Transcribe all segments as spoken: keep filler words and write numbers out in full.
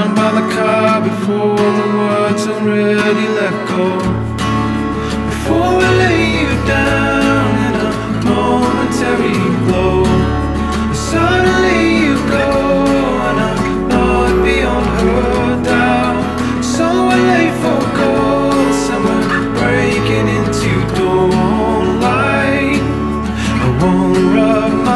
down by the car before the words already let go. Before we lay you down in a momentary glow, suddenly you go and I'm not beyond her doubt. So I lay for gold, somewhere breaking into dawnlight. I won't rub my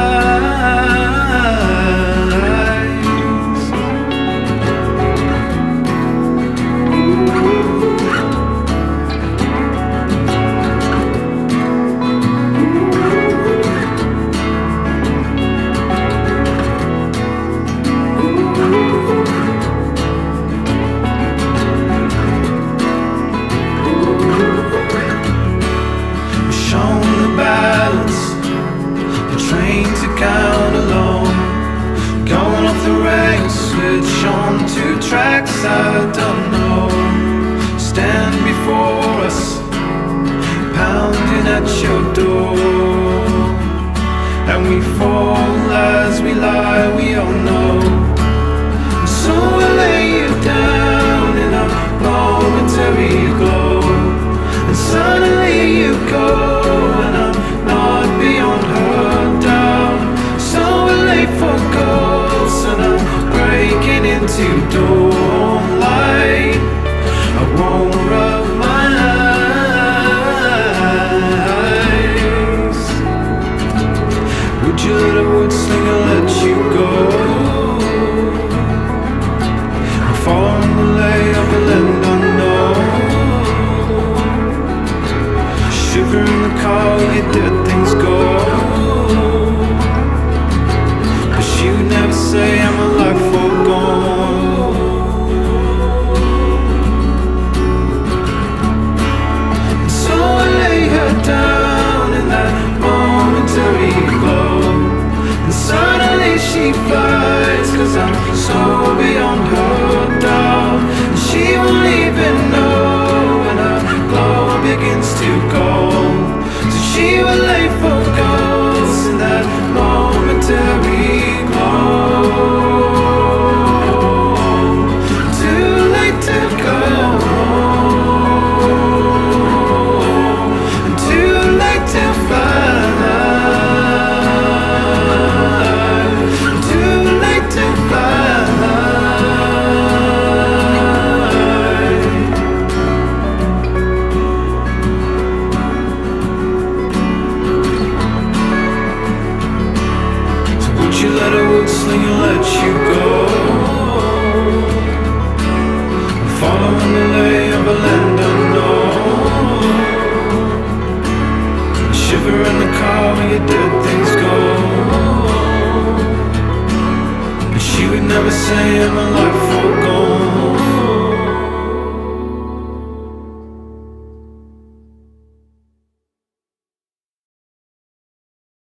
tracks I don't know stand before us, pounding at your door, and we fall as we lie, we all know. So I lay you down in a momentary glow, and suddenly you go and I'm not beyond her doubt. So I lay for ghosts and I'm breaking into dawnlight. I won't rub my eyes. Would you let a wood slinger let you go? I'm following the lay of a land unknown. Shiver in the car when you let things go. But you never say I'm alive for gone. So I lay her down in that momentary glow, and suddenly she flies, cause I'm so beyond her doubt. And she won't even know when her glow begins to go. So she will lay for ghosts in that momentary glow. Never say I'm alive